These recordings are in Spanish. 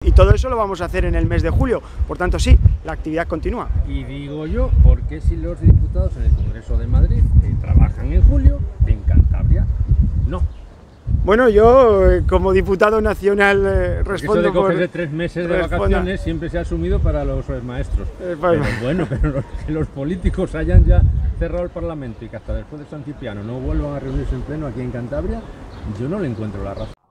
y todo eso lo vamos a hacer en el mes de julio. Por tanto, sí, la actividad continúa. Y digo yo, ¿por qué si los diputados en el Congreso de Madrid trabajan en julio, en Cantabria no? Bueno, yo como diputado nacional respondo eso de coger por... de 3 meses de vacaciones siempre se ha asumido para los maestros. Pero bueno, pero que los políticos hayan ya cerrado el Parlamento y que hasta después de San Cipriano no vuelvan a reunirse en pleno aquí en Cantabria, yo no le encuentro la razón.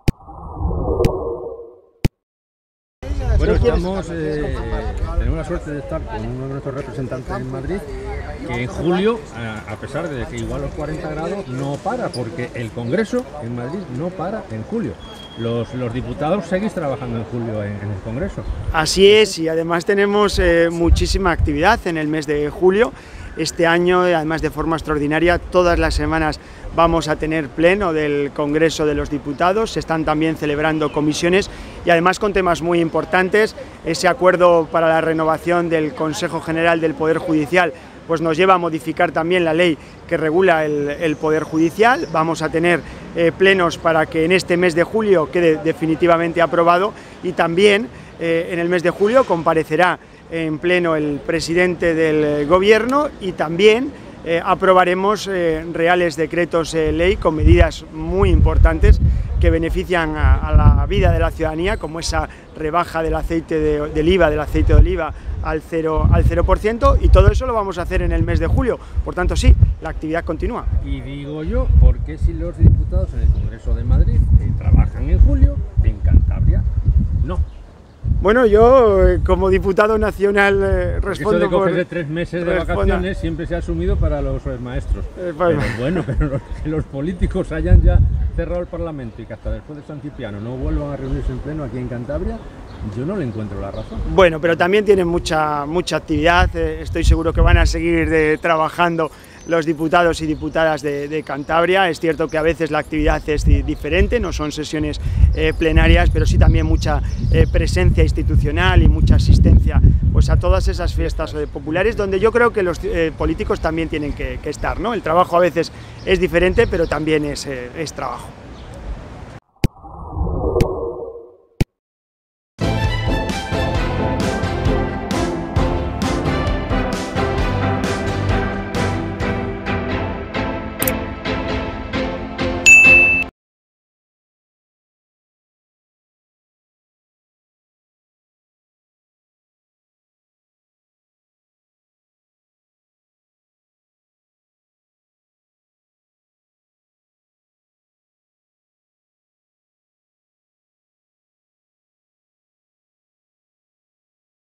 Bueno, tenemos la suerte de estar con uno de nuestros representantes en Madrid, que en julio, a pesar de que igual los 40 grados, no para, porque el Congreso en Madrid no para en julio. Los diputados seguís trabajando en julio en el Congreso. Así es, y además tenemos muchísima actividad en el mes de julio. Este año, además de forma extraordinaria, todas las semanas vamos a tener pleno del Congreso de los Diputados, se están también celebrando comisiones y además con temas muy importantes. Ese acuerdo para la renovación del Consejo General del Poder Judicial pues nos lleva a modificar también la ley que regula el Poder Judicial. Vamos a tener plenos para que en este mes de julio quede definitivamente aprobado y también en el mes de julio comparecerá en pleno el presidente del Gobierno y también aprobaremos reales decretos ley con medidas muy importantes que benefician a la vida de la ciudadanía, como esa rebaja del aceite del IVA, del aceite de oliva al 0%, y todo eso lo vamos a hacer en el mes de julio. Por tanto, sí, la actividad continúa. Y digo yo, ¿por qué si los diputados en el Congreso de Madrid trabajan en julio, en Cantabria no? Bueno, yo como diputado nacional respondo eso de coger por... de 3 meses de vacaciones siempre se ha asumido para los maestros. Pero bueno, pero que los políticos hayan ya cerrado el Parlamento y que hasta después de San Cipriano no vuelvan a reunirse en pleno aquí en Cantabria, yo no le encuentro la razón. Bueno, pero también tienen mucha actividad, estoy seguro que van a seguir trabajando los diputados y diputadas de Cantabria. Es cierto que a veces la actividad es diferente, no son sesiones plenarias, pero sí también mucha presencia institucional y mucha asistencia pues a todas esas fiestas populares, donde yo creo que los políticos también tienen que estar, ¿no? El trabajo a veces es diferente, pero también es trabajo.